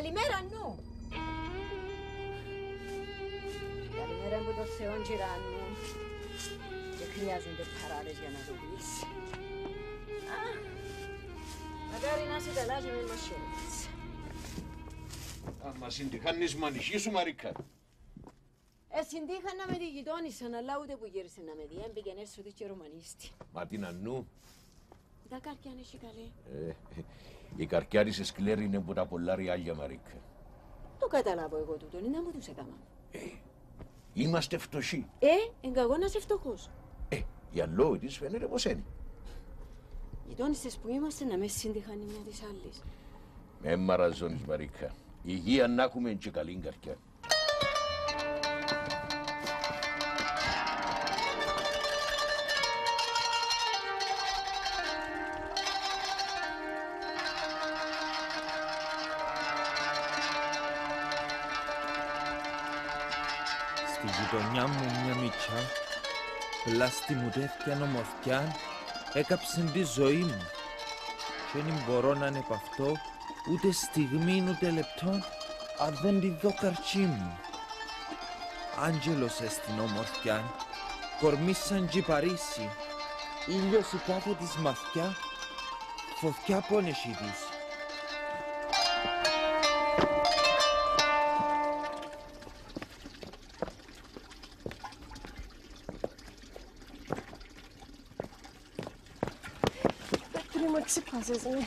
Καλημέρα, νου. Καλημέρα από το Θεό, Τζιράνου. Και χρειάζονται παράδες για να το πεις. Μακάρι να σε τελάζει με μασχέρες. Μα συντυχάνεις μανυχή σου, Μαρίκα. Συντύχανα με τη γειτόνισσα, αλλά ούτε που γύρισε να με δει. Έμπαιγε έσω της και ρωμανίστη. Μα την Αννού. Τα καρκιά είναι εσύ καλή. Η καρκιά της σκλέρη είναι που τα πολλά ριάλια, Μαρίκα. Το καταλάβω εγώ τούτον, είναι να μου τους έκανα. Είμαστε φτωχοί. Εγκαγώ να είσαι φτωχός. Η αλόγη της φαίνεται πως είναι. Γειτόνισσες που είμαστε να με σύντυχαν η μια της άλλης. Με μαραζώνεις, Μαρίκα. Υγεία να έχουμε και καλή καρκιά. Στη γειτονιά μου μια μητσιά, πλάστη μου τέτοια ομορφιά, έκαψε τη ζωή μου. Και δεν μπορώ να είναι π' αυτό ούτε στιγμή ούτε λεπτό, αν δεν τη δω καρτσί μου. Άγγελος στην ομορφιά, κορμί σαν Παρίσι, ήλιος η κάθε της μαθιά, φωτιά πόνες η δύση. Ξυπάσες με.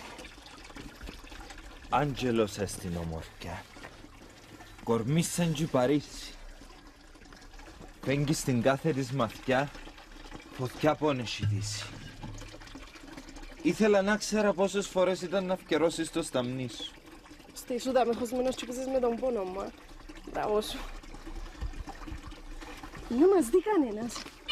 Άγγελος στην ομορφιά, κορμί σαν Παρίσι, φέγγει στην κάθε της μαθιά, φωτιά πόνες η δύση. Ήθελα να ξέρα πόσες φορές ήταν να αυκαιρώσεις το σταμνί σου. Στη σου δάμε χωσμένος και πέσες με τον πόνο μου. Μπράβο σου. Δεν μας δει κανένας.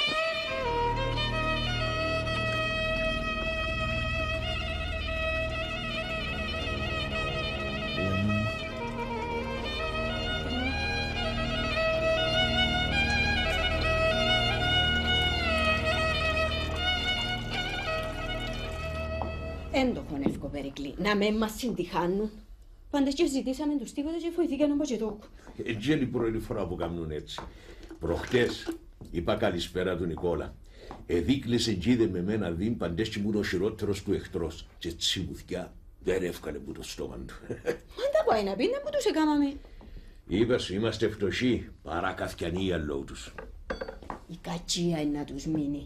Εν το χωνεύκω, Περικλή, να με μας συντυχάνουν. Πάντως και ζητήσαμε τους τίποτα και βοηθήκαν ο Μπατζετόκου. Έτσι είναι η πρώτη φορά που κάνουν έτσι. Προχτές είπα καλησπέρα του Νικόλα. Εδείκλεισε τζίδε με μένα δίμ παντές και μου είναι ο χειρότερος του εχθρός. Και τσιμουθιά δεν εύκανε που το στόμα του. Μα τα πάει να πει, να που τους έκαναμε. Είπα σου, είμαστε φτωχοί, παρά καθιανοί οι αλλού τους. Η κατσία είναι να τους μείνει.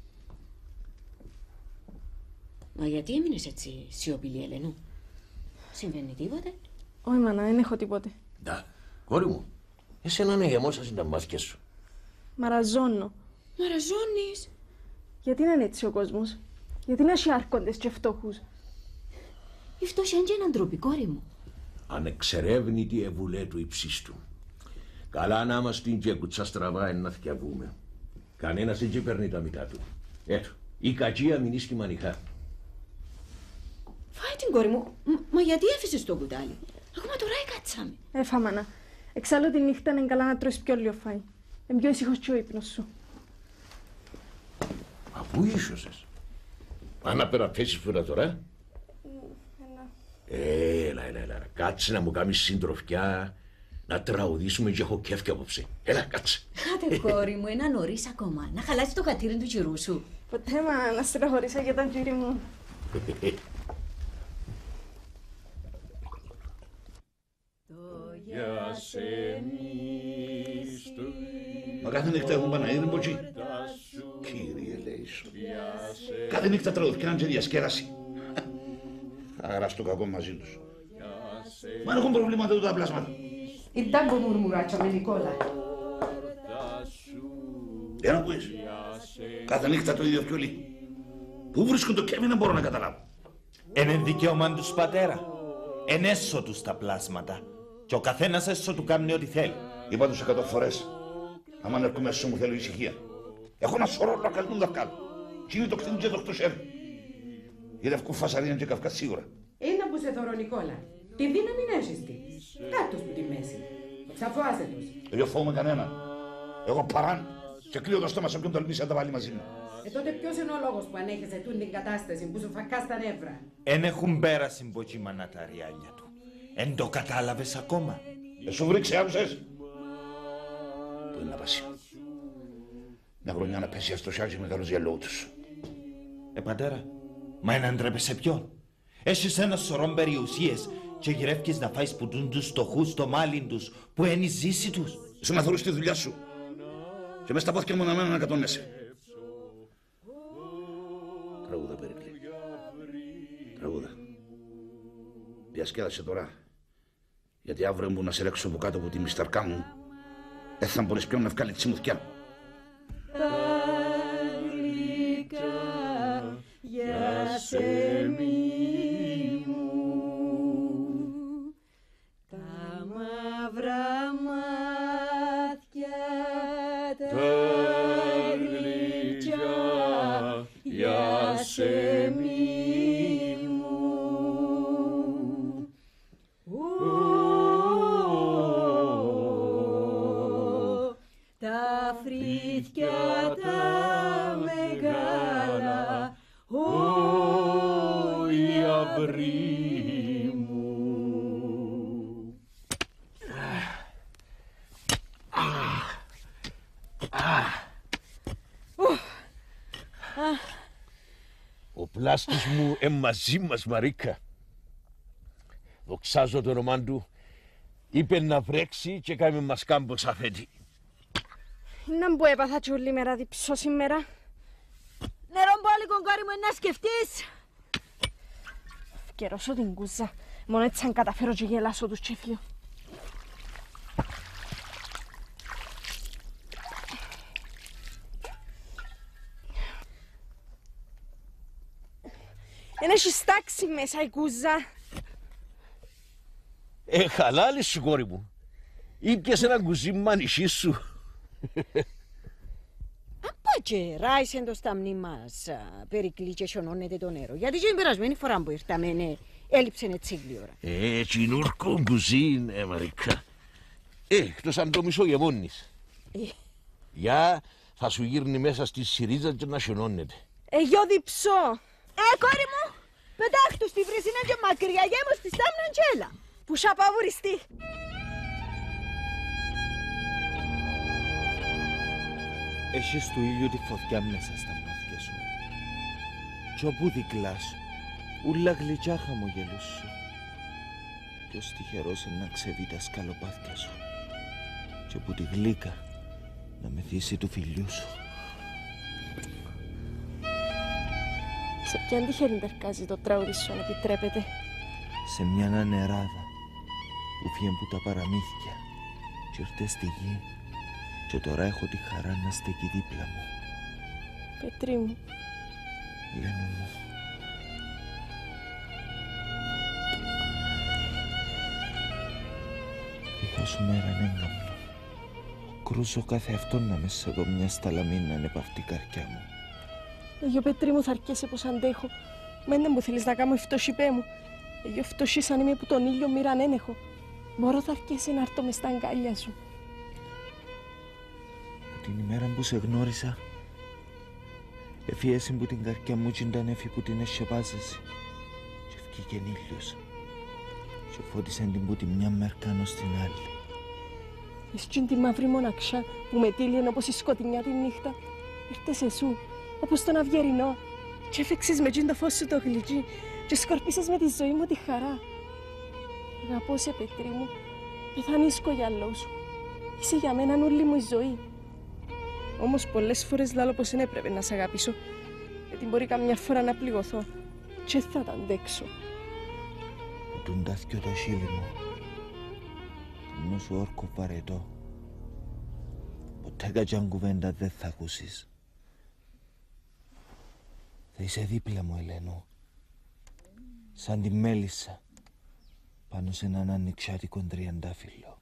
Μα γιατί έμεινες έτσι σιωπηλή, Ελένου? Συμβαίνει τίποτε? Όχι, μάνα, δεν έχω τίποτε. Ντα, κόρη μου, εσένα είναι γεμόσας είναι τα μάτια σου. Μαραζώνω. Μαραζώνεις? Γιατί να είναι έτσι ο κόσμος? Γιατί να έχει άρχοντες και φτωχούς? Η φτώχεια είναι και έναν τρόπο, κόρη μου. Ανεξερεύνητη ευουλέ του υψίστου. Καλά να είμαστε και κουτσά στραβά να θυκιαβούμε. Κανένας δεν παίρνει τα μητά του. Έτω, η κατσία μην ίσχυ μανιχά. Φάει την κόρη μου, μα γιατί έφυσες το κουτάλι? Ακόμα τώρα έκατσαμε. Έφα, μάνα. Εξάλλου τη νύχτα είναι καλά να τρως πιο λίγο φάι. Είναι πιο ήσυχος και ο ύπνος σου. Μα πού ίσωσες? Αν πέρα θέσεις φούρα τώρα. Έλα. Κάτσε να μου κάνεις συντροφιά, να τραγουδήσουμε και έχω κέφκι απόψε. Έλα, κάτσε. Κάτε, κόρη μου, ένα νωρίς ακόμα. Να χαλάσει το χατήρι του κυρού σου. Ποτέ, μα, να στραχωρήσα για τον κύριο μου. Μα κάθε νύχτα έχουν Παναγίδη μποτσί. Κύριε, λέει σου. Κάθε νύχτα τραγουδικάνε και διασκέραση. Αγράς το κακό μαζί τους. Μα αν έχουν προβλήματα τα πλάσματα. Ιντάγκο μουρμουράτσαμε, Νικόλα. Δεν ακούεις. Κάθε νύχτα το ίδιο φιολί. Πού βρίσκουν το κέμι, δεν μπορώ να καταλάβω. Είναι δικαίωμα τους, πατέρα. Εν έσω τους τα πλάσματα. Και ο καθένας έσω του κάνει ό,τι θέλει. Είπα τους 100 φορές. Άμα έρχομαι έσω μου θέλω ησυχία. Έχω ένα σωρό να καλούν δασκάλου. Τι είναι το κτίνει και το χτωσέρ. Γυρευκούν φασαρία και καυκά σίγουρα. Ένα που σε θωρώ, Νικόλα. Τη δύναμη να έχεις τη. Κάτω που τη μέση. Ξαφώασε τους. Δεν φοβούμαι κανένα. Εγώ παράν και κλείω το στόμα σε όποιον τολμήσει να τα βάλει μαζί μου. Τότε ποιος είναι ο λόγος που ανέχεσαι τούν την κατάσταση που σου φακά στα νεύρα? Εν έχουν πέρασει μποτσίμανα τα ριάλια του. Εν το κατάλαβες ακόμα? Σου βρήξε, άκουσες. Πού είναι να πάσει? Μια χρονιά να πέσει στο σιάζει μεγάλος διαλόγου τους. Πατέρα, μα έναν ντρέπεσαι ποιον? Έχεις ένα σωρό περιουσίες και γυρεύκεις να φάεις που τους στοχούς στο μάλιν τους που είναι η ζήση τους. Είσαι να θωρείς τη δουλειά σου. Και μες στα πόθηκια μου να μένω να κατονέσαι. Τραγούδα, Περικλή. Τραγούδα. Διασκέδασε τώρα. Γιατί αύριο μου να σε ρέξω από κάτω από τη μισταρκά μου, δεν θα μπορείς πιόν να βγάλει τη σιμουθκιά. Τα γλυκά για σεμί μου, τα μαύρα μάτια, τα γλυκιά για σεμί μου. Τα φρύδια τα μεγάλα, οι αυροί μου. Ο πλάστης μου μαζί μας, Μαρίκα. Δοξάζω το όνομα του. Είπε να βρέξει και κάμε μας κάμπος αφέτη. Να που έπαθα και όλη μέρα διψώ σήμερα. Νερό πάλι, κογκάρι μου, να σκεφτείς. Φκερώσω την κούζα. Μόνο έτσι αν καταφέρω και γελάσω τους και φύγω. Εν έχεις τάξει μέσα η κούζα. Χαλάλη σου, κόρη μου. Ήπιες ένα κουζίμα νησί σου. Απά και ράισεν το σταμνί μας, Περικλή, και σιωνώνεται το νερό. Γιατί και την περασμένη φορά που ήρθαμε, έλειψε έτσι γλύωρα. Τσινούρκο κουζίν, Μαρίκα. Εκτός αν το μισογεμόνεις. Για θα σου γύρνει μέσα στη σιρίζα και να σιωνώνεται. Εγώ διψώ. Κόρη μου, πετάχτου στη βρυσίνα και μακριά, γέμω στη στάμνα και έλα. Που σ' απαβουριστεί. Έχεις του ήλιου τη φωτιά μέσα στα μάτια σου. Κι όπου δικλάς, ούλα γλυκιά χαμογελούς σου. Ποιος τυχερός είναι να ξεβεί τα σκαλοπάθια σου. Κι όπου τη γλύκα να μεθύσει του φιλιού σου. Σε ποιαν τυχερή τερκάζει το τραγούδι σου, αν επιτρέπετε? Σε μια ανεράδα που φύγε από τα παραμύθια κι ήρθε στη γη και τώρα έχω τη χαρά να στέκει δίπλα μου. Πετρί μου. Λένε μου. Δίχως σου μέρα είναι έγκαμνο. Κρούζω κάθε αυτόν να με σε δω μια σταλαμίνα ανεπαυτή καρκιά μου. Εγώ, Πετρί μου, θα αρκέσαι πως αντέχω. Μα δεν μου θέλεις να κάνω φτώση, πέ μου. Εγώ φτώση σαν είμαι που τον ήλιο μοίραν δεν έχω. Μπορώ θα αρκέσαι να έρθω μες στα αγκάλια σου. Την ημέρα που σε γνώρισα, εφίεσαι που την καρκιά μου και ήταν έφη που την εσκεπάζεσαι. Και ευκήκεν ήλιος και φώτισαν την που τη μια μερκάνο στην άλλη. Εσύ τη μαύρη μοναξιά που με τύλιεν όπως η σκοτεινιά τη νύχτα, ήρθες εσού όπως τον αυγερινό και έφεξες με το φως σου το γλυκί και σκορπίσες με τη ζωή μου τη χαρά. Αγαπώ σε, Πετρί μου, πεθανίσκω για λόγου σου. Είσαι για μένα όλη μου η ζωή. Όμως πολλές φορές λάλλω πως δεν έπρεπε να σε αγαπήσω, γιατί μπορεί καμιά φορά να πληγωθώ και θα τα αντέξω. Τον τάθηκιο το χείλη μου, ενώ σου όρκο βαρετό. Ποτέ κατσάν κουβέντα δεν θα ακούσεις. Θα είσαι δίπλα μου, Ελένο, σαν τη μέλισσα πάνω σε έναν ανοιξιάτικο τριαντάφυλλο.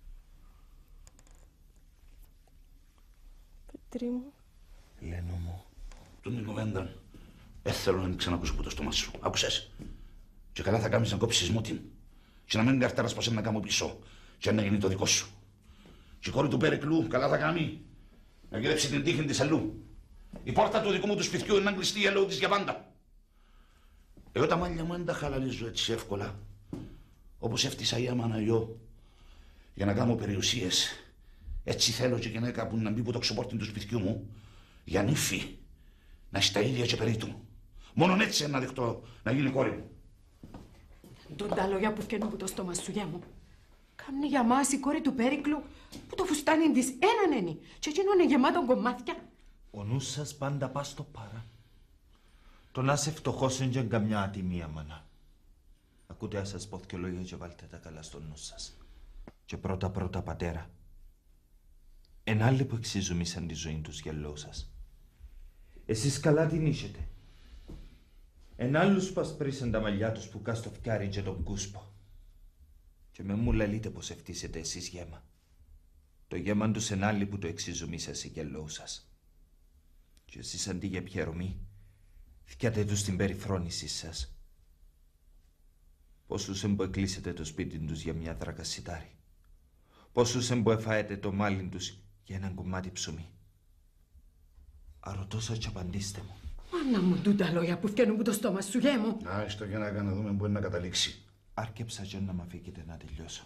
Πετρί μου. Λένο μου. Τον την κουβέντα, δεν θέλω να μην ξανακούσω από το στόμα σου. Άκουσες. Και καλά θα κάνεις να κόψεις μου την. Και να μην καρτέρας πως είναι να κάνω πίσω. Και να γίνει το δικό σου. Και η κόρη του Περικλού καλά θα κάνει να γυρέψει την τύχη της αλλού. Η πόρτα του δικού μου του σπιτιού είναι να κλειστεί η αλλού της για πάντα. Εγώ τα μάλια μου δεν τα χαλαλίζω έτσι εύκολα. Όπως έφτιασα η άμα γιο για να κάνω περιουσίες, έτσι θέλω και γυναίκα που να μπει από το ξεπόρτι του σπιτιού μου για νύφη, να έχει τα ίδια και περί του. Μόνον έτσι να δεχτώ να γίνει κόρη μου. Τον τα λόγια που φτιάχνουν από το στόμα σου, γεια μου. Κάμνει για μας η κόρη του Πέρικλου που το φουστάνι της έναν ένι και εκείνο είναι γεμάτο κομμάτια. Ο νους σας πάντα πας στο παρά. Το να είσαι φτωχός είναι και καμιά ατιμία, μάνα. Ακούτε να σας πω δυο λόγια και βάλτε τα καλά στο νου σας. Και πρώτα πατέρα. Εν άλλοι που εξιζουμίσαν τη ζωή τους για λόγω σας. Εσείς καλά την είσετε. Εν άλλους που ασπρίσαν τα μαλλιά τους που κάστο φτιάριν και τον κούσπο. Και με μου λαλείτε πως ευτίσετε εσείς γέμα. Το γέμα τους εν άλλοι που το εξιζουμίσασε για λόγω σας. Και εσείς αντί για πιερωμή, θυκιάτε τους την περιφρόνησή σας. Πόσους εμποεκλείσετε το σπίτι τους για μια δράκα σιτάρι. Πόσους εμποεφάετε το μάλιν τους για έναν κομμάτι ψωμί. Αρωτώσα και απαντήστε μου. Μάνα μου τούτα λόγια που φτιάχνουν από το στόμα σου, γεια μου. Άιστο για να δούμε μπορεί να καταλήξει. Άρκεψα και να μ' αφήκετε να τελειώσω.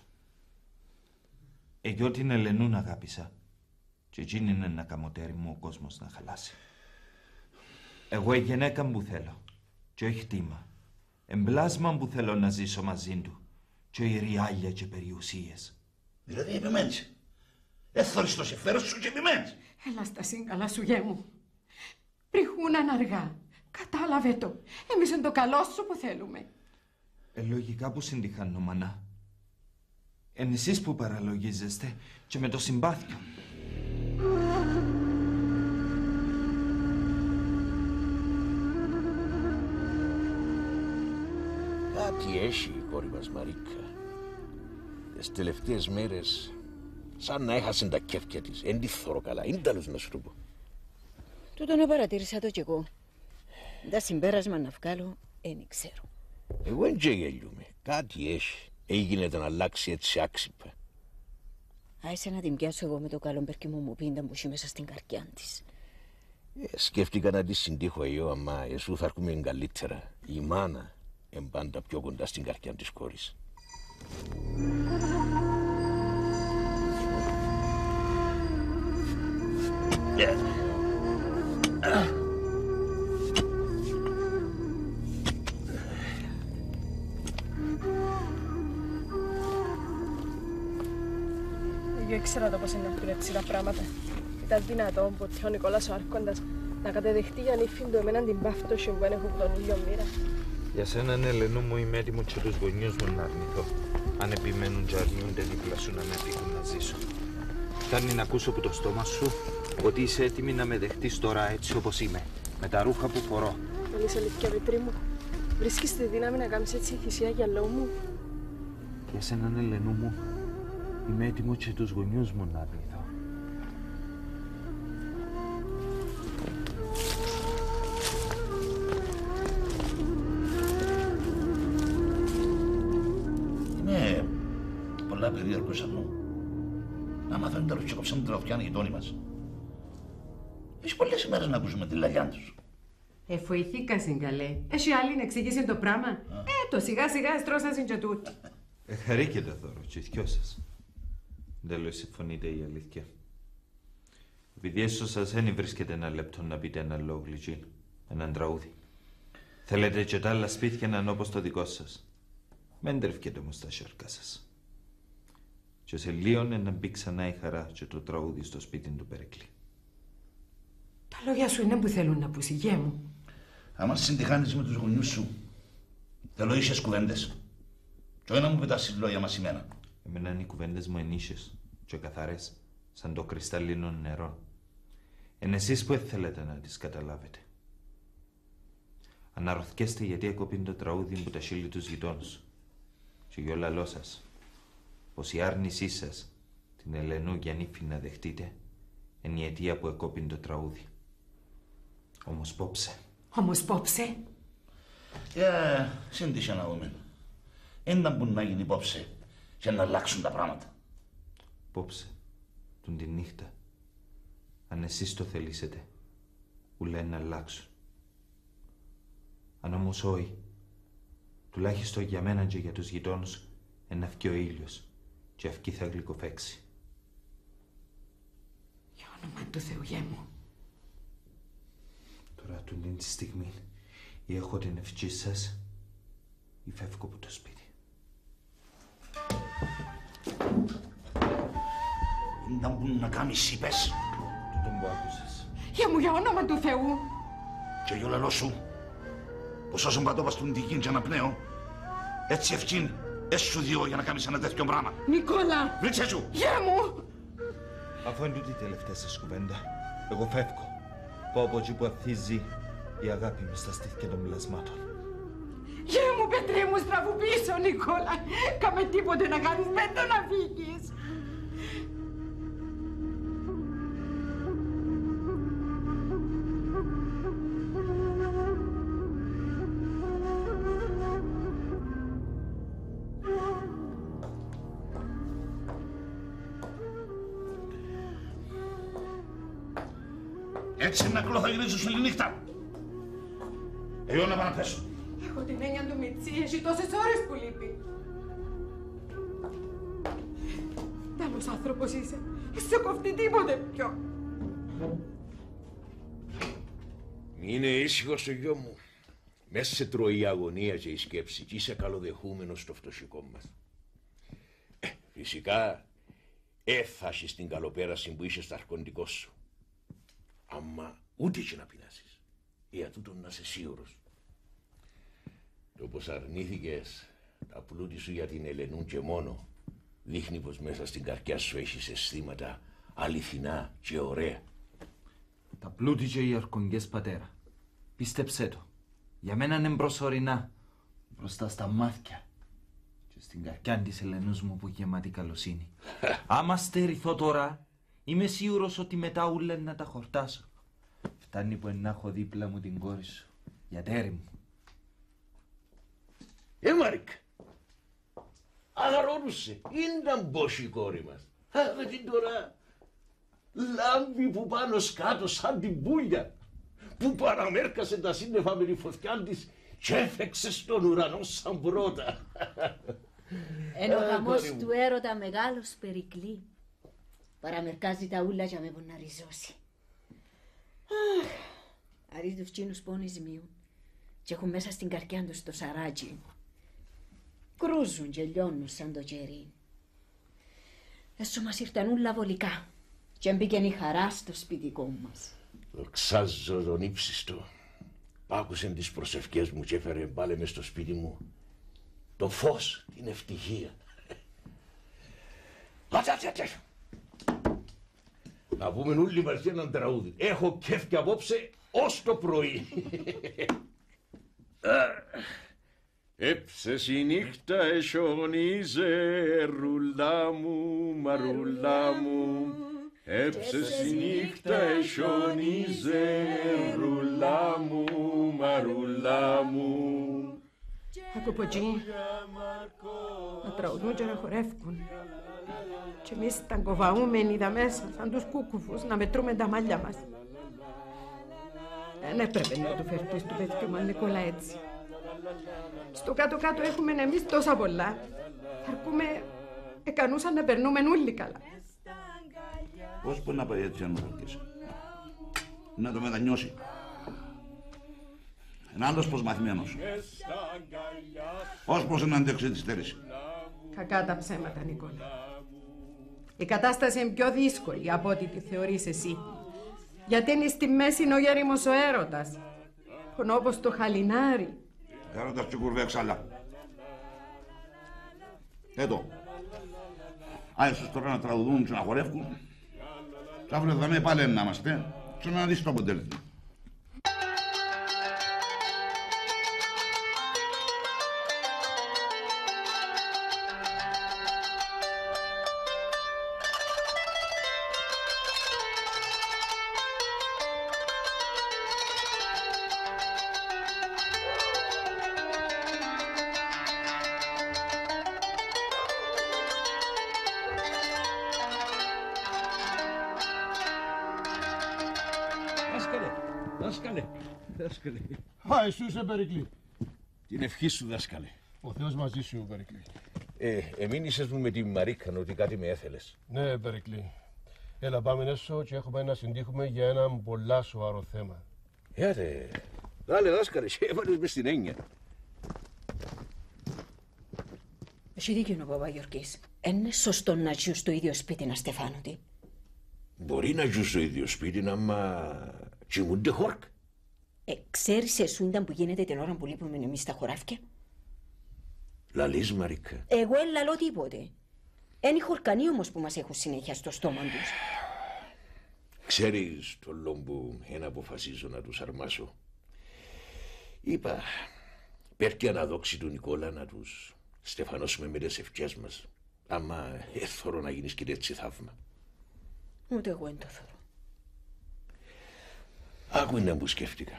Εγώ την Ελενούν αγάπησα και εκείνη είναι ένα καμωτέρι μου ο κόσμος να χαλάσει. Εγώ η γυναίκα που θέλω και όχι χτήμα. Εμπλάσμα που θέλω να ζήσω μαζί του και οι ριάλια και περιουσίες. Δηλαδή επιμένεις. Έθωρεις το συμφέρον σου και επιμένεις. Έλα στα σύγκαλα σου, γεια μου. Πριχούναν αργά. Κατάλαβε το. Εμείς είναι το καλό σου που θέλουμε. Λογικά που συντυχάνω, μανά. Εν εσείς που παραλογίζεστε και με το συμπάθειο. Κάτι έχει η κόρη μας Μαρίκα. Τις τελευταίες μέρες σαν να έχασε τα κέφκια της. Εν τη θωρώ καλά, είναι τέλος να σου το πω. Τούτον παρατήρησα το κι εγώ. Τα συμπέρασμα να βγάλω, δεν ξέρω. Εγώ δεν γελιούμαι. Κάτι έχει. Έγινε να αλλάξει έτσι άξιπα. Άισε να την πιάσω εγώ με το καλό περκυμό μου πίντα που έχει μέσα στην καρδιά της. Σκέφτηκα να τη συντύχω εγώ, αμά εσού θα έρχομαι καλύτερα. Η μάνα είναι πάντα πιο κοντά στην καρδιά της κόρης. Εγώ ήξερα το πώς είναι να έρθουν έτσι τα πράγματα. Ήταν δυνατό ποτέ ο Νικόλας ο Άρχοντας να κατεδεχτεί για νύφιν του εμέναν την πάυτοση που έχω από τον ήλιο μοίρα. Για σέναν, Ελενού μου, είμαι έτοιμο και τους γονιούς μου να αρνηθώ. Αν επιμένουν και αρνιούνται δίπλα σου να με αφήκουν να ζήσω. Φτάνει να ακούσω από το στόμα σου ότι είσαι έτοιμη να με δεχτείς τώρα έτσι όπως είμαι. Με τα ρούχα που φορώ. Θέλεις αλήθεια, Πετρή μου. Βρίσκεις τη δύναμη να κάνεις έτσι θυσία για λόγω μου. Για σέναν, Ελενού μου, είμαι έτοιμο και τους γονιούς μου να αρνηθώ. Είναι πολλά περίεργος αυτό. Να μαθαίνουν τα ρουτσικόψα με την τροφιά οι γειτόνοι μας. Έχει πολλές ημέρες να ακούσουμε τη λαλιά τους. Εφοηθήκα συγκαλέ. Έχει άλλη να εξηγήσει το πράγμα. Το σιγά σιγά στρώσασαν και τούτο. Χαρήκετε δώρο και οι δυο σας. Τέλος συμφωνείτε η αλήθεια. Επειδή έσω σας δεν βρίσκεται ένα λεπτό να πείτε ένα λόγο γλυκί, έναν τραγούδι. Θέλετε και τα άλλα σπίτια να είναι όπως το δικό σας. Μεν τρεφκέτε όμως τα σιόρκα σας. Και σε λίον να μπει ξανά η χαρά και το τραγούδι στο σπίτι του Περικλή. Τα λόγια σου είναι που θέλουν να πούσει, γεια μου. Άμα συντυχάνεις με τους γονιούς σου, θέλω ίσες κουβέντες. Και όχι να μου πετάσεις λόγια μας ημένα. Εμένα είναι οι κουβέντες μου ενίσχυες και καθαρές, σαν το κρυσταλλίνο νερό. Εν εσείς που θέλετε να τις καταλάβετε. Αναρωθιέστε γιατί έκοπιν το τραγούδι που τα χείλη τους γειτόνους. Και για λαλό σας, πως η άρνησή σας την Ελενού για νύφη να δεχτείτε, είναι η αιτία που εκόπιν το τραγούδι. Όμως πόψε. Όμως πόψε. Σύντησε να δούμε. Ένα που να γίνει υπόψε και να αλλάξουν τα πράγματα. Πόψε, τον τη νύχτα, αν εσείς το θελήσετε, ούλα να αλλάξουν. Αν όμως όχι, τουλάχιστον για μένα και για τους γειτόνους, Ένα βγει ο ήλιος και αυκή θα γλυκοφέξει. Για όνομα του Θεού, γέ μου. Τώρα του είναι τη στιγμή ή έχω την ευχή σας ή φεύγω από το σπίτι. Να μπουν να κάνεις, είπες. Τούτον που άκουσες. Γέ μου, για όνομα του Θεού. Και για λαλό σου, πως όσον πατώπας τον δική και αναπνέω, έτσι ευχήν, έσου δύο για να κάνεις ένα τέτοιο πράγμα. Νικόλα. Βρήξε σου. Γέ μου. Αφού είναι τούτη η τελευταία σας κουβέντα, εγώ φεύγω. Πάω από εκεί που αθίζει η αγάπη μου στα στήθια των μιλασμάτων. Γέ μου, Πετρέ μου, στραβού πίσω, Νικόλα. Κάμε τίποτε να κάνεις, με το να φύγεις. Έτσι να κλώ θα γυρίζεις όλη νύχτα. Εγώ να πάω να πέσω. Έχω την έννοια του Μιτσί, έχει τόσες ώρες που λείπει. Τέλος άνθρωπος είσαι. Σε κοφτεί τίποτε πιο. Είναι ήσυχος ο γιο μου. Μέσα σε τρώει η αγωνία και η σκέψη και είσαι καλοδεχούμενος στο φτωχικό μας. Φυσικά, θα έχεις την καλοπέραση που είσαι στα αρχοντικό σου. Άμα ούτε και να πεινάσεις. Για τούτον να είσαι σίγουρος. Το πως αρνήθηκες τα πλούτη σου για την Ελενού και μόνο δείχνει πως μέσα στην καρδιά σου έχεις αισθήματα αληθινά και ωραία. Τα πλούτη και οι αρχοντικές, πατέρα. Πίστεψέ το. Για μένα είναι προσωρινά. Μπροστά στα μάτια και στην καρδιά της Ελενούς μου που γεμάτη καλοσύνη. Άμα στερηθώ τώρα, είμαι σίγουρος ότι μετά ούλεν να τα χορτάσω. Φτάνει που να έχω δίπλα μου την κόρη σου. Για τέρι μου. Μάρικ, αγαρώνουσε. Ήταν πως η κόρη μας. Με την τώρα λάμπει που πάνω σκάτω σαν την πουλια που παραμέρκασε τα σύννεφα με τη φωτιά της και έφεξε στον ουρανό σαν πρώτα. Εν ο γαμός του έρωτα μεγάλος Περικλή. Παραμερκάζει τα ούλα για με που να ριζώσει. Αρείς τους τσίνους πόνοι ζημίουν και έχουν μέσα στην καρδιά τους το σαράτζι. Κρούζουν και λιώνουν σαν το τζερί. Έσω μας ήρθαν ούλα βολικά και μπήκεν η χαρά στο σπιτικό μας. Δοξάζω τον ύψιστο. Άκουσεν τις προσευχές μου και έφερε πάλι μες στο σπίτι μου το φως, την ευτυχία. Να πούμε όλοι μαζί έναν τραγούδι. Έχω κέφκι απόψε ως το πρωί. Έψες η νύχτα εσιονίζε, ρουλά μου, μαρουλά μου. Έψες η νύχτα εσιονίζε, ρουλά μου, μαρουλά μου. Άκου ποτζί, να τραγουδούν και να χορεύκουν. Και εμείς τα κοβαούμενοι είδα μέσα, σαν τους κούκουφους, να μετρούμε τα μάλια μας. Δεν έπρεπε να του φερθείς του παιδιού μου, Νικόλα, έτσι. Στο κάτω-κάτω έχουμε εμείς τόσα πολλά. Αρκούμε εκανούσαν να περνούμε όλοι καλά. Πώς μπορεί να πάει έτσι αν μου να το μετανιώσει. Ένα άλλος πως μαθημένος. Ως πως να αντέξει τη στέρηση. Κακά τα ψέματα, Νικόλα. Η κατάσταση είναι πιο δύσκολη από ό,τι τη θεωρείς εσύ. Γιατί είναι στη μέση είναι ο γέριμος ο έρωτας. Όπως το χαλινάρι. Έρωτας και κουρβέ εξάλλα. Έτω. Άισως τώρα να τραγουδούν και να χορεύκουν. Κι αύριο θα με πάλι να είμαστε και να δεις το αποτέλεσμα. Δάσκαλε. Α, εσύ είσαι Περικλή. Την ευχή σου, δάσκαλε. Ο Θεός μαζί σου, Περικλή. Εμείνησες μου με τη Μαρίκα ότι κάτι με έθελες. Ναι, Περικλή. Έλα πάμε έσω και έχουμε να συντύχουμε για ένα πολλά σοβαρό θέμα. Άτε, δάλε δάσκαλε, σε έβαλες μες στην έννοια. Έχει δίκιο ο Παπαγιορκής. Είναι σωστό να ζουν στο ίδιο σπίτι να στεφάνονται. Μπορεί να ζουν στο ίδιο σπίτι, άμα κοιμούνται χόρκ. Ξέρεις εσύ ήταν που γίνεται την ώρα που λείπουμε εμείς στα χωράφια. Λαλείς, Μαρίκα. Εγώ δεν λαλώ τίποτε. Είναι οι χορκανοί όμως που μας έχουν συνέχεια στο στόμα τους. Ξέρεις το λόγο εν αποφασίζω να τους αρμάσω. Είπα, πέρκει αναδόξη του Νικόλα να τους στεφανώσουμε με τις ευχές μας. Άμα έθωρο να γίνεις και έτσι θαύμα. Ούτε εγώ δεν το θέλω. Άκου να μου σκέφτηκα.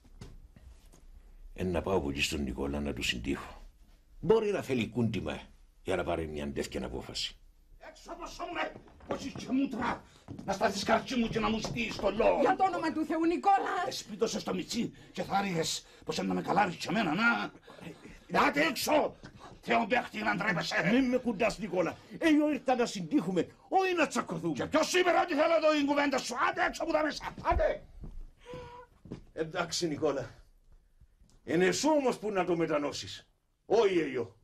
Να πάω από εκεί στον Νικόλα να του συντύχω. Μπορεί να θέλει κούντιμα για να πάρει μια τέτοια απόφαση. Έξω από σώμαι, πως είσαι μούτρα, να στάθεις καρκί μου και να μου στείλεις το λόγο. Για το όνομα του Θεού, Νικόλα! Εσπίτωσες στο μιτσί και θα ρίγες πως να με καλάρεις και εμένα, να. Άτε έξω! Θεόν παίχτη να ντρέπεσαι. Μην με κουντάς, Νικόλα. Εγώ ήρθα να συντύχουμε, όχι να τσακωθούμε. Και ποιος σήμερα ότι θέλω εδώ την κουβέντα σου. Άντε έξω από τα μέσα. Άντε! Εντάξει, Νικόλα. Είναι εσύ όμως που να το μετανώσεις. Όχι εγώ.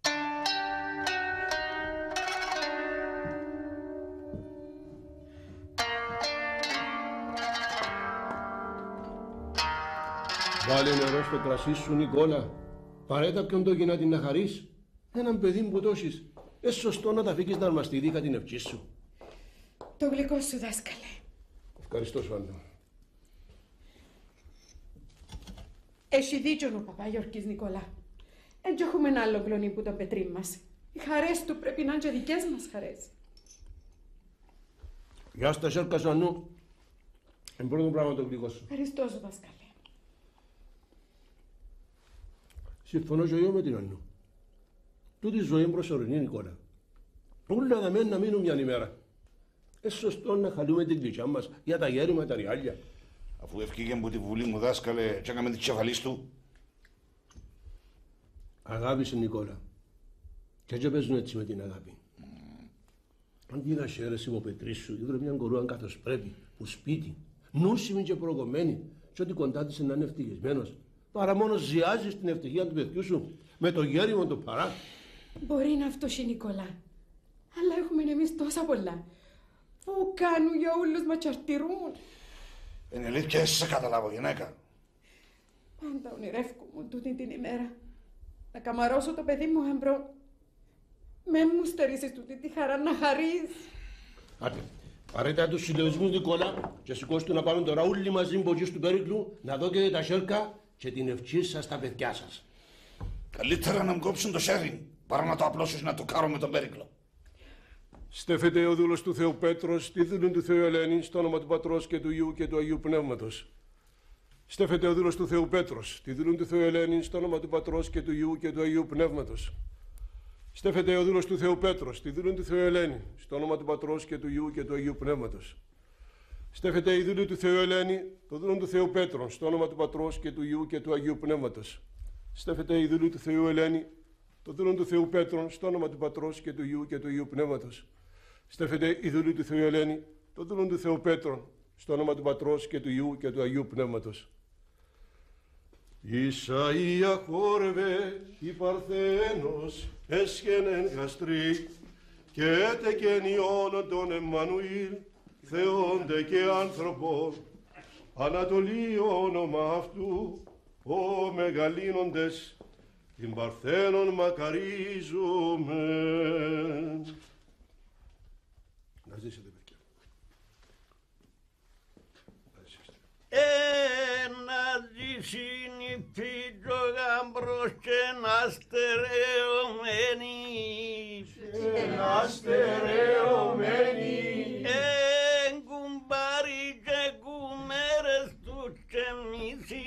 Βάλε νερό στο κρασί σου, Νικόλα. Παρέτα ποιον το γυνάτι να χαρείς. Έναν παιδί που τόσεις. Σωστό να τα φύγεις να αρμαστεί την ευχή σου. Το γλυκό σου, δάσκαλε. Ευχαριστώ, Σβάντα. Έχει δίκιο ο Παπαγιορκής, Νικόλα. Εν έχουμε ένα άλλο κλονί που τον πετρί μας. Οι χαρές του πρέπει να είναι και δικές μας χαρές. Γεια στα σέρκα Ζανού. Εν πρώτο πράγμα το γλυκό σου. Ευχαριστώ σου, δάσκαλε. Συμφωνώ και εγώ με την Αννού. Τούτη ζωή είναι προσωρινή, Νικόλα. Όλα δαμένα να μείνουν μια ημέρα. Σωστό να χαλούμε την κλεισιά μας για τα γέρημα τα ριάλια. Αφού ευκήγε από τη βουλή μου, δάσκαλε, και έκαμε την κεφαλής του. Αγάπησε, Νικόλα. Και έτσι παίζουν έτσι με την αγάπη. Αντί να χαίρεσαι από πετρί σου, είδε μια κορούα καθώς πρέπει, που σπίτι, νούσιμη και προκομμένη, και ότι κοντά της να είναι ευτυχισμένος, παρά μόνο ζιάζεις την ευτυχία του παιδιού σου με το γέριμο το παρά. Μπορεί να φτωχεί, Νικόλα. Αλλά έχουμε εμείς τόσα πολλά. Που κάνουν για όλους μας τσαρτηρούν. Είναι αλήθεια, εσύ σε καταλάβω, γυναίκα. Πάντα ονειρεύκομαι τούτη την ημέρα. Να καμαρώσω το παιδί μου, Αμπρό. Με μου στερήσεις τούτη τη χαρά να χαρείς. Άντε, παρέτα τους συλλογισμούς, Νικόλα, και σηκώστε να πάμε τώρα όλοι μαζί μπογείς του Πέρικλου να δώκετε τα σέρκα και την ευχή σας στα παιδιά σας. Καλύτερα να μου κόψουν το σέρι, παρά να το απλώσεις να το κάρω με τον Πέρικλο. Στέφεται ο δούλος του Θεού Πέτρος, τη δούλη του Θεού Ελένη, στο όνομα του Πατρός και του Υιού και του Αγίου Πνεύματος. Στέφεται ο δούλος του Θεού Πέτρος, τη δούλη του Θεού Ελένη, στο όνομα του Πατρός και του Υιού και του Αγίου Πνεύματος. Στέφεται ο δούλος του Θεού Πέτρος, τη δούλη του Θεού Ελένη, στο όνομα του Πατρός και του Υιού και του Αγίου Πνεύματος. Στέφεται η δούλη του Θεού Ελένη, το δούλο του Θεού Πέτρον, στο όνομα του Πατρός και του Υιού και του Αγίου Πνεύματος. Στέφεται η δούλη του Θεού Ελένη, το δούλο του Θεού Πέτρον, στο όνομα του Πατρός και του Υιού και του Αγίου Πνεύματος. Στέφεται η δούλη του Θεού Ελένη, το δούλο του Θεού Πέτρον, στο όνομα του Πατρός και του Υιού και του Αγίου Πνεύματος. Ισαΐα χόρευε η Παρθένος έσχενεν γαστρί και έτεκεν ιόν τον Εμμανουήλ Θεόντε και άνθρωπο Ανατολή όνομα αυτού ο μεγαλύνοντες την Παρθένον μακαρίζουμε. Να ζήσετε, παιδιά. Να ζήσιν η πίτζο γαμπρός και να στερεωμένη. Κουμπάρι και κουμέρες τους και μισή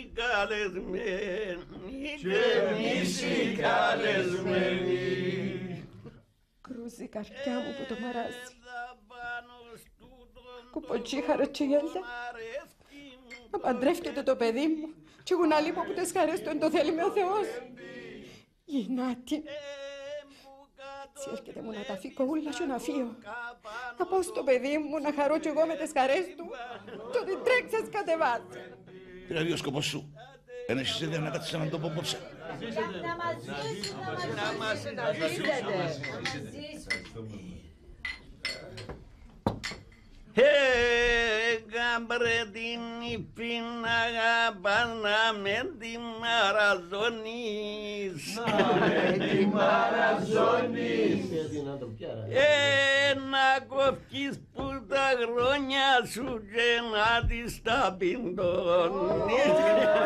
καλεσμένοι. Κρούζει η καρδιά μου που το μαράζει. Κουποτσίχαρα και γέλια. Να παντρεύκεται το παιδί μου και εγώ να λείπω που τις χαρές του εν το θέλει με ο Θεός. Γυνάτη, Έτσι έρχεται μου να τα φύγω ούλα και να φύγω. Να πάω στο παιδί μου να χαρώ κι εγώ με τις χαρές του και ότι τρέξες κατεβάζει. Δηλαδή ο σκοπός σου. Εν έχεις ιδέα να κάτσεις έναν τόπο απόψε. Να μας ζήσετε. Κάμπρε την ύπην αγαπάς να με τη μαραζώνεις. Να με τη μαραζώνεις. Να κόφκεις που τα χρόνια σου και να της τα πιντώνεις.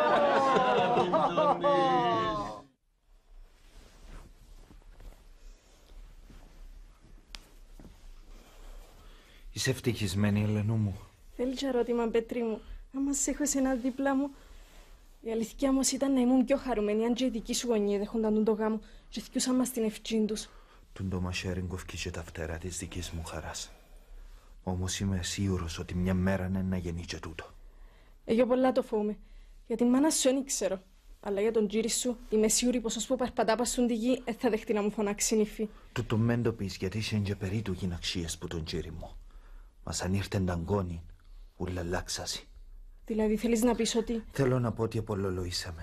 Είσαι ευτυχισμένη, Ελένου μου? Θέλεις ερώτημα, Πέτρη μου. Άμα σε έχω εσένα δίπλα μου, η αλήθεια όμως ήταν να ήμουν πιο χαρούμενη αν και οι δικοί σου γονείς δέχονταν τον το γάμο και θυκιούσαν μας την ευχή τους. Τον το μαχαίρι κοφκεί και τα φτερά της δικής μου χαράς. Όμως είμαι σίγουρος ότι μια μέρα είναι να γεννεί και τούτο. Εγώ πολλά το φοβούμαι. Για την μάνα σου δεν ξέρω. Αλλά για τον κύρι σου είμαι σίγουρη πως ώσπου παρπατά πας στον τη γη θα δεχτεί να μου φωνάξει νύφη. Τούτο μεν το πεις γιατί είσαι και περίτου γυναξίες που τον κύρι μου. Μας αν ήρθεν τα γκόνη, ούλα αλλάξασαι. Δηλαδή θέλεις να πεις ότι... Θέλω να πω ότι απολολοήσαμε.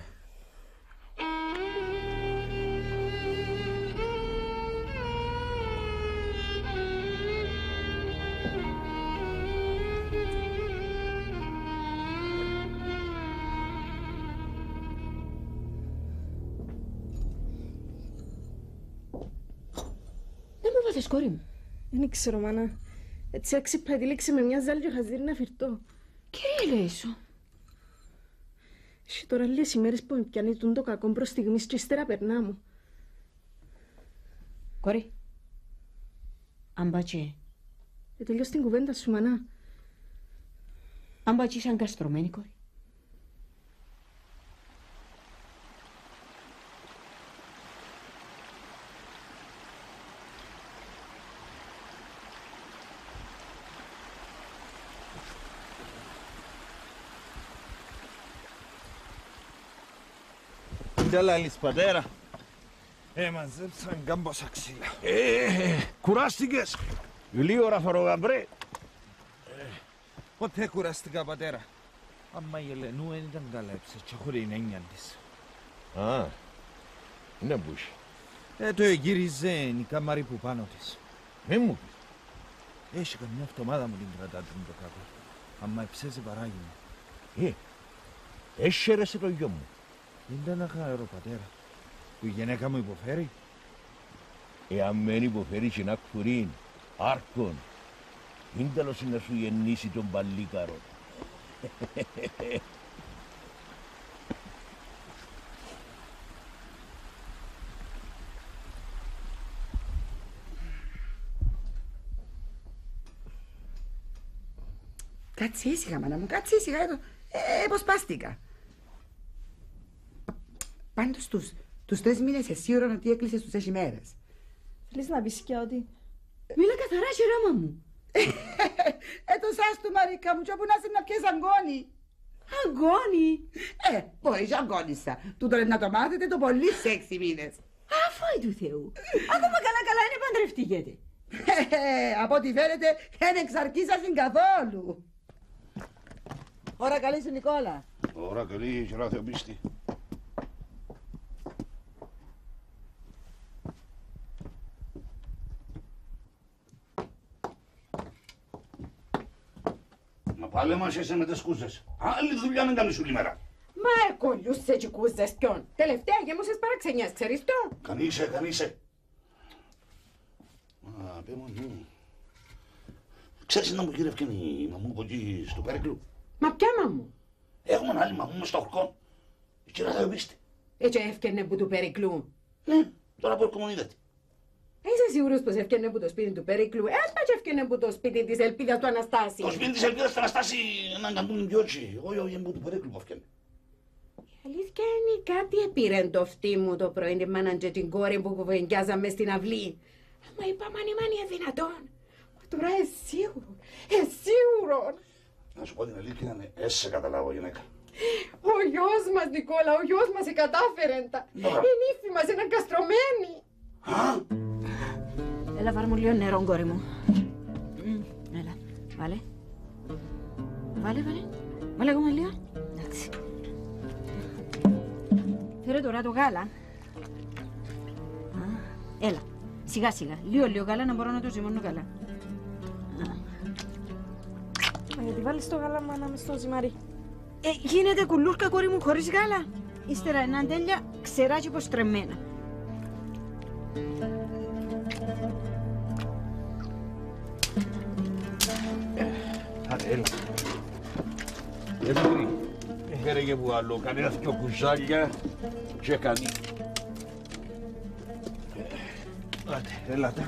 Δεν μου βάζεις, κόρη μου. Δεν ξέρω, μάνα. Έτσι έξυπα τήληξε με μια ζάλη και χαζίρι να φυρτώ. Κύριε Λέησο. Έχει τώρα λίγες ημέρες που με πιάνει το κακό προς στιγμής και ύστερα περνά μου. Κόρη. Αμπάτσε. Τελειώς την κουβέντα σου, μανά. Αμπάτσε είσαι αγκαστρωμένη, κόρη. Τι λάλης, πατέρα? Μαζέψαν κάμποσα ξύλα. Κουράστηκες. Λίγο ραφαρογαμπρέ. Ποτέ κουράστηκα, πατέρα. Άμα η Ελενού δεν ήταν καλά έψε και χωρί είναι έννοια της. Α, είναι μπούσι. Το εγύριζε η καμάρι που πάνω της. Μη μου πεις. Έχει καμιά εβδομάδα μου την κρατάτε το κακό. Άμα εψέζει παράγει. Έσχερεσε το γιο μου. Δεν τα χαρώ, πατέρα. Που η γυναίκα μου υποφέρει. Εάν μεν υποφέρει και να κουρήν, άρκον, μην τέλος να σου γεννήσει τον παλίκαρο. Κάτσε ήσυχα, μάνα μου, κάτσε ήσυχα. Εποσπάστηκα. Πάντως τους 3 μήνες εσύ ώρα ότι έκλεισες τους 6 μέρες. Θέλεις να πεις και ότι... Μίλα καθαρά, χειρόμα μου. Το σας του, Μαρίκα μου, και όπου να είσαι να πιες αγκόνι. Αγκόνι. Μπορείς αγκόνισσα. Τούτο να το μάθετε το πολύ σε 6 μήνες. Αφού του Θεού. Ακόμα καλά είναι παντρευτήκετε. Από ό,τι φαίνεται δεν εξαρκήσασαν καθόλου. Ώρα καλή σου, Νικόλα. Ώρα καλή, χειρά Θεοπίστη. Μα πάλι μας είσαι με τις κούζες. Άλλη δουλειά μην κάνεις όλη μέρα. Μα εκολούσε και κούζες ποιον. Τελευταία γέμωσες παραξενιάς, ξέρεις το. Κανείσαι. Μα πέ μου, ξέρεις να μου γύρευκε η μαμού από εκεί στο Πέρικλου. Μα ποια μαμού? Έχουμε ένα άλλη μαμού μες στο χορκό. Η κυρία Θεοπίστη. Έτσι έφκαινε που του Περικλού. Ναι, τώρα που έρχομαι είδατε. Είσαι σίγουρος πως έφκαινε που το σπίτι του Περικλού? Έσπα και έφκαινε που το σπίτι της Ελπίδας του Αναστάση. Το σπίτι της Ελπίδας του Αναστάση έναν καντούν πιότσι. Όχι, που του Περίκλου που έφκαινε. Η αλήθεια είναι κάτι επήρεν το φτύ μου το πρωί την μάνα και την κόρη που κουβεντιάζαμε στην αυλή. Μα είπα μάνι αδυνατόν. Μα τώρα σίγουρο. Να σου πω την αλήθεια, σε καταλάβω γυναίκα. Ο γιος μας, Νικόλα, ο γιος μας κατάφερε τα. Η νύφη μας είναι καστρωμένη. Α! Έλα, βάρ' μου λίγο νερό, κόρη μου. Έλα, βάλε. Βάλε ακόμα λίγο. Εντάξει. Φέρε τώρα το γάλα. Έλα, σιγά σιγά. Λίγο γάλα να μπορώ να το ζυμώνω καλά. Μα γιατί βάλεις το γάλα, μάνα, μες στο ζυμάρι? Γίνεται κουλούρκα, κόρη μου, χωρίς γάλα. Ύστερα είναι τέλεια ξερά και υποστρεμμένα. Άντε, έλα. Δημήτρη, έφερε και μου άλλο, κανένα δυο κουζάλια και κανεί. Άντε, έλατε.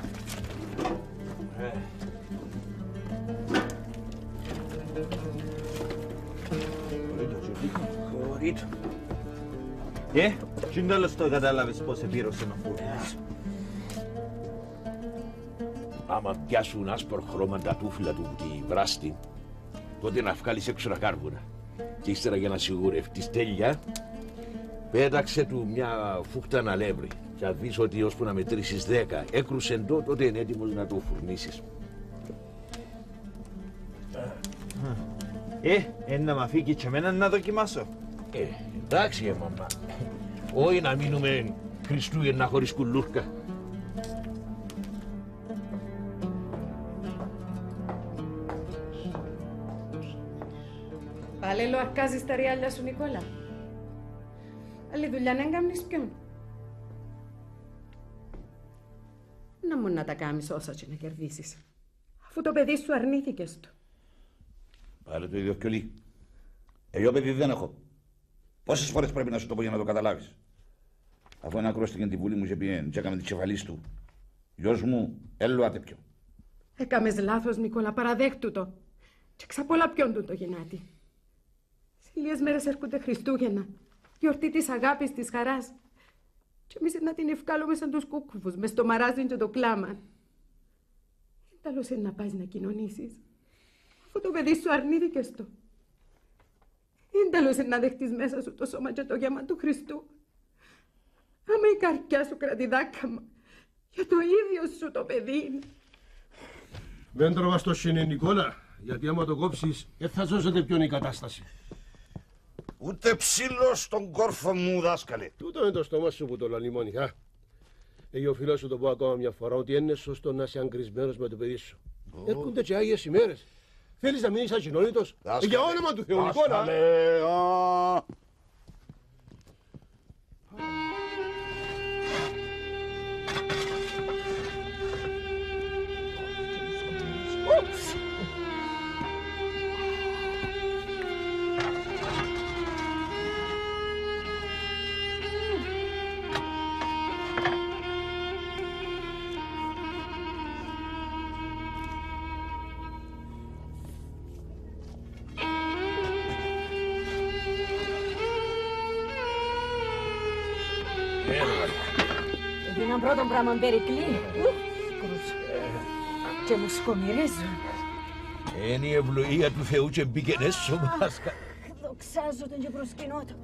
Χωρίτο. Τι τέλος το κατάλαβες πώς επήρωσε να φούρνεις? Άμα πιάσουν άσπρο χρώμα τα τούφλα του τη βράστη, τότε να βγάλεις έξω τα κάρβουνα. Και ύστερα για να σιγουρευτείς τέλεια, πέταξε του μια φούχτα αλεύρι. Και αν δεις ότι ώσπου να μετρήσεις 10 έκρουσεν το, τότε είναι έτοιμος να το φουρνίσεις. Να μ' αφήκει και εμένα να δοκιμάσω. Εντάξει, μαμά. Όχι να μείνουμε Χριστούγεννα χωρίς κουλούρκα. Πάλι λοαρκάζεις τα ριάλια σου, Νικόλα. Άλλη δουλειά να έκαμνεις ποιον. Να μου να τα κάνεις όσα και να κερδίσεις. Αφού το παιδί σου αρνήθηκες του. Πάλι το ίδιο κιολί. Εγώ παιδί δεν έχω. Πόσες φορές πρέπει να σου το πω για να το καταλάβεις? Αφού ένα ακρόστηκε τη βούλη μου και πιέν και έκαμε τη κεφαλής του. Γιος μου, έλω άτε πιο. Έκαμες λάθος, Νικόλα, παραδέχτου το. Και ξαπόλα ποιον του το γεννάτι. Σε λίγες μέρες έρχονται Χριστούγεννα. Γιορτή της αγάπης, της χαράς. Και εμείς να την ευκάλουμε σαν τους κούκκουβους, μες το μαράζιν και το κλάμαν. Τέλος είναι να πας να κοινωνήσεις. Αφού το παιδί σου αρνήθηκες το. Τέλος είναι να δεχτείς μέσα σου το σώμα και το γέμα του Χριστού. Άμα η καρδιά σου κρατεί δάκαμα, για το ίδιο σου το παιδί. Δεν τραβάς το σύνη, Νικόλα, γιατί άμα το κόψεις, θα ζώσετε ποιον η κατάσταση. Ούτε ψήλο στον κόρφο μου, δάσκαλε. Τούτο είναι το στόμα σου που το λαλεί μόνιχα. Οφείλω σου το πω ακόμα μια φορά ότι είναι σωστό να είσαι αγκρισμένος με το παιδί σου. Έρχονται και άγιες ημέρες. Θέλεις να μείνεις ακοινώνητος? Για όνομα του Θεού, Νικόλα. Έγιναν πρώτο πράγμα Περικλή. Και μου σκομυρίζουν. Είναι η ευλογία του Θεού και μπήκε έσω μας. Δοξάζω τον και προσκυνώ τον.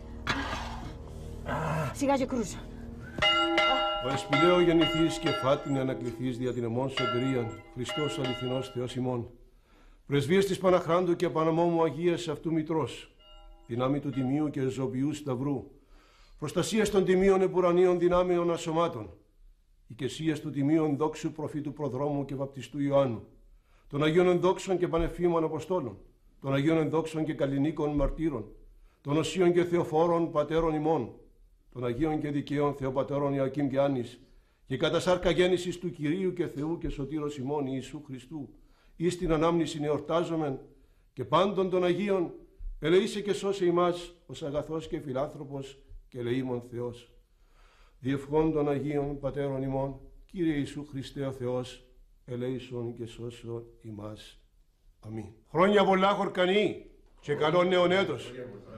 Σιγά και κρούζω. Ο εσπηλαίο γεννηθείς και φάτινε ανακληθείς δια την εμών σωτηρίαν, Χριστός αληθινός Θεός ημών. Πρεσβείες της Παναχράντου και Παναμόμου Αγίας αυτού Μητρός, δυνάμει του Τιμίου και Ζωοποιού Σταυρού, προστασίας των Τιμίων Επουρανίων δυνάμεων ασωμάτων, οικεσίας του Τιμίων Δόξου Προφήτου Προδρόμου και Βαπτιστού Ιωάννου, των Αγίων Ενδόξων και Πανεφήμων Αποστόλων, των Αγίων Ενδόξων και Καλλινίκων Μαρτύρων, των Οσίων και Θεοφόρων Πατέρων ημών, των Αγίων και Δικαίων Θεοπατέρων Ιακήμ και Άννης, και κατά σάρκα γέννησης του Κυρίου και Θεού και Σωτήρος ημών Ιησού Χριστού, εις την ανάμνηση εορτάζομεν, και πάντων των Αγίων, ελεήσε και σώσε ημάς, ως αγαθός και φιλάνθρωπος και ελεήμων Θεός. Διευχών των Αγίων Πατέρων ημών, Κύριε Ιησού Χριστέ ο Θεός, ελέησον και σώσον ημάς. Αμήν. Χρόνια πολλά χορκανή και καλό νέον έτος.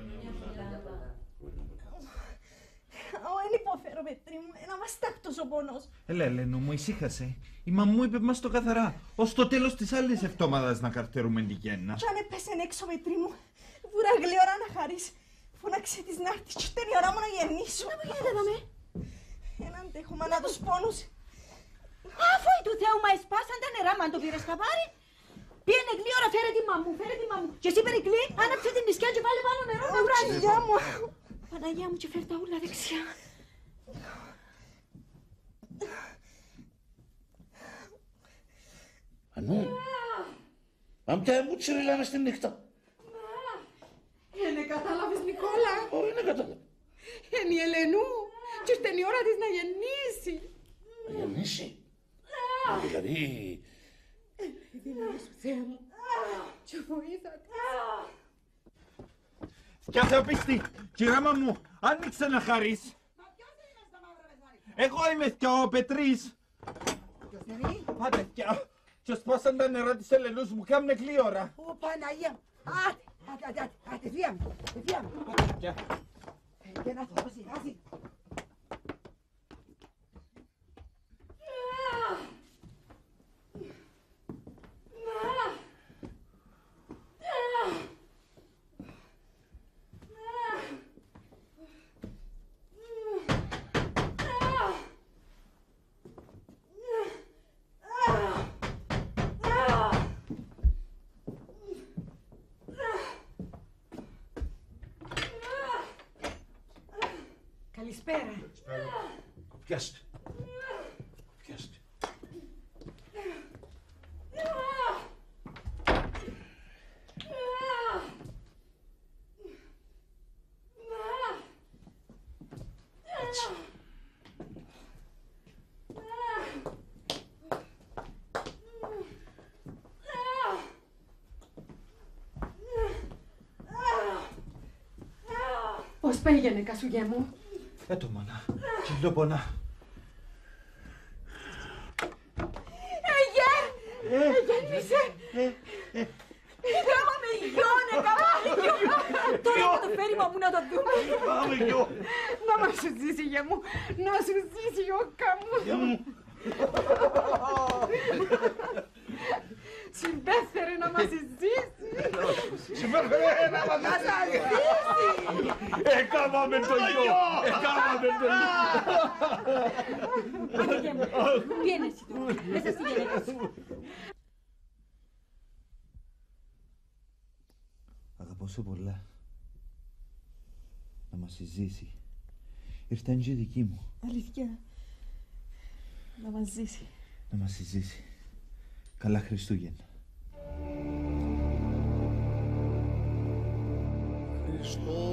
Δεν υποφέρω, Πέτρη μου, ένα μαστάκτος ο πόνος. Ελένο μου, ησύχασε. Η μαμά μου είπε μας το καθαρά. Ως το τέλος της άλλης εβδομάδας να καρτερούμε την γέννα. Κι αν έπεσεν έξω, Πέτρη μου, βουρά γλυόρα να χαρείς. Φώναξε της να έρθεις και την ώρα μου να γεννήσω. Μα που γίνεται εδώ με. Εν αντέχω μάνα τους πόνους. Αφού του Θεού μα εσπάσαν τα νερά, μα το πήρες χαμπάρι. Πήγαινε γλύωρα, φέρε τη μαμού, φέρε τη μαμού. Και εσύ Περικλή, άναψε την νησκιά και βάλε πάνω νερό να βράζει. Παναγιά μου. Παναγιά μου και φέρ' τα ούλα δεξιά. Ανού, αμπτιά μου τσιριλάμε στη νύχτα. Είναι κατάλαβες Νικόλα. Όχι, είναι κατάλαβα. Είναι η Ελενού και ήρθε η ώρα της να γεννήσει. Να γεννήσει. Δηλαδή... Η δύναμη σου Θεέ μου και βοήθα της. Κι Θεοπίστη, κυρία μου, άνοιξε να χαρείς. Εγώ είμαι ο Πετρής. Ποιος είναι? Πάτε θκιά. Και σπάσαν τα νερά της Ελενούς μου, κάμνε γλύωρα. Ω Παναγία. Άτε, θεία μου. Πάτε θκιά. Και να θω, σιγά. Καλησπέρα. Κοπιάστε. Κοπιάστε. Έτσι. Πώς πήγαινε κασουγέ μου? Έτω μάνα, κυλόπωνα. Γέννησε! Έκαναμε γιον, Τώρα να το φέρει μαμού να το δούμε. Πάμε γιο. Να μας σου ζήσει γε μου, να σου ζήσει γιώκα μου. Συμπέφερε να μας ζήσει. Συμπέφερε να μας ζήσει. Έκαναμε το γιο. Έκαναμε το γιο. Πήγαινε εσύ τώρα, μέσα στη γυναίκα σου. Αγαπώ σε πολλά. Να μας ζήσει. Ήρθαν και δική μου. Αλήθεια. Να μας ζήσει. Να μας ζήσει. Καλά Χριστούγεννα. Χριστός